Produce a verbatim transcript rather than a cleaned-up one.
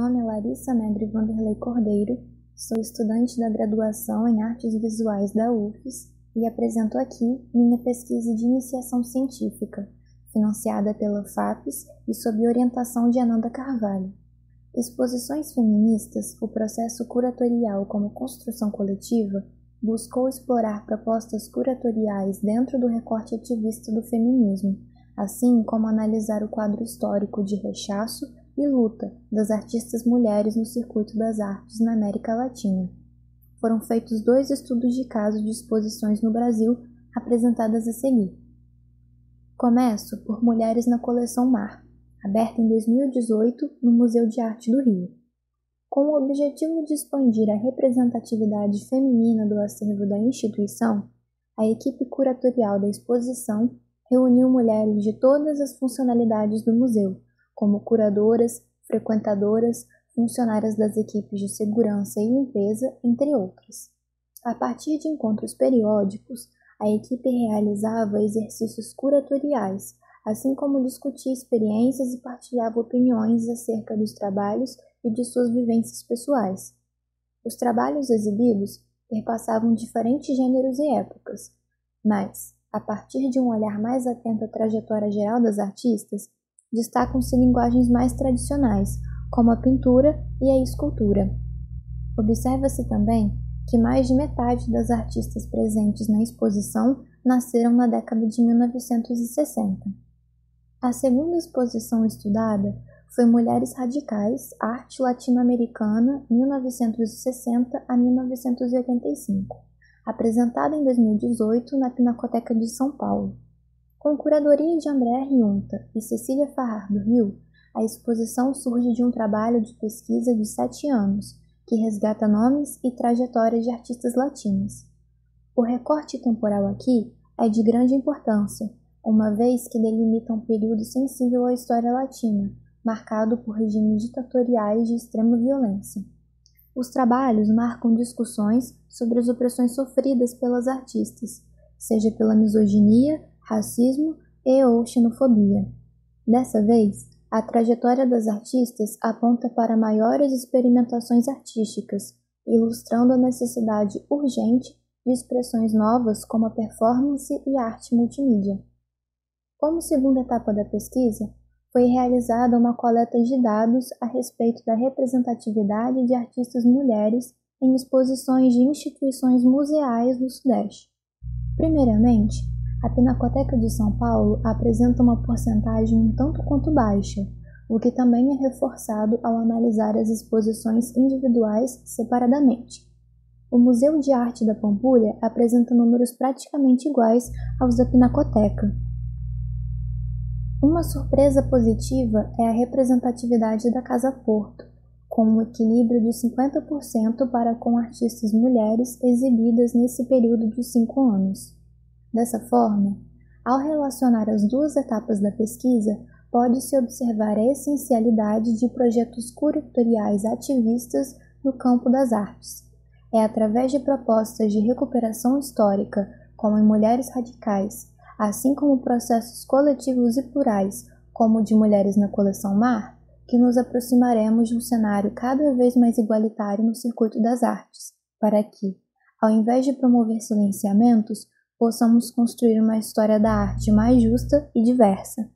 nome é Larissa Negri Vanderlei Cordeiro, sou estudante da graduação em Artes Visuais da U F S e apresento aqui minha pesquisa de iniciação científica, financiada pela FAPES e sob orientação de Ananda Carvalho. Exposições feministas, o processo curatorial como construção coletiva, buscou explorar propostas curatoriais dentro do recorte ativista do feminismo, assim como analisar o quadro histórico de rechaço e luta das artistas mulheres no circuito das artes na América Latina. Foram feitos dois estudos de caso de exposições no Brasil, apresentadas a seguir. Começo por Mulheres na Coleção Mar, aberta em dois mil e dezoito no Museu de Arte do Rio. Com o objetivo de expandir a representatividade feminina do acervo da instituição, a equipe curatorial da exposição reuniu mulheres de todas as funcionalidades do museu, como curadoras, frequentadoras, funcionárias das equipes de segurança e limpeza, entre outras. A partir de encontros periódicos, a equipe realizava exercícios curatoriais, assim como discutia experiências e partilhava opiniões acerca dos trabalhos e de suas vivências pessoais. Os trabalhos exibidos perpassavam diferentes gêneros e épocas, mas, a partir de um olhar mais atento à trajetória geral das artistas, destacam-se linguagens mais tradicionais, como a pintura e a escultura. Observa-se também que mais de metade das artistas presentes na exposição nasceram na década de mil novecentos e sessenta. A segunda exposição estudada foi Mulheres Radicais, Arte Latino-Americana, mil novecentos e sessenta a mil novecentos e oitenta e cinco, apresentada em dois mil e dezoito na Pinacoteca de São Paulo. Com curadoria de Andréa Riunta e Cecília Farrar do Rio, a exposição surge de um trabalho de pesquisa de sete anos, que resgata nomes e trajetórias de artistas latinas. O recorte temporal aqui é de grande importância, uma vez que delimita um período sensível à história latina, marcado por regimes ditatoriais de extrema violência. Os trabalhos marcam discussões sobre as opressões sofridas pelas artistas, seja pela misoginia, racismo e ou xenofobia. Dessa vez, a trajetória das artistas aponta para maiores experimentações artísticas, ilustrando a necessidade urgente de expressões novas como a performance e a arte multimídia. Como segunda etapa da pesquisa, foi realizada uma coleta de dados a respeito da representatividade de artistas mulheres em exposições de instituições museais do Sudeste. Primeiramente, a Pinacoteca de São Paulo apresenta uma porcentagem um tanto quanto baixa, o que também é reforçado ao analisar as exposições individuais separadamente. O Museu de Arte da Pampulha apresenta números praticamente iguais aos da Pinacoteca. Uma surpresa positiva é a representatividade da Casa Porto, com um equilíbrio de cinquenta por cento para com artistas mulheres exibidas nesse período de cinco anos. Dessa forma, ao relacionar as duas etapas da pesquisa, pode-se observar a essencialidade de projetos curatoriais ativistas no campo das artes. É através de propostas de recuperação histórica, como em Mulheres Radicais, assim como processos coletivos e plurais, como o de Mulheres na Coleção Mar, que nos aproximaremos de um cenário cada vez mais igualitário no circuito das artes, para que, ao invés de promover silenciamentos, possamos construir uma história da arte mais justa e diversa.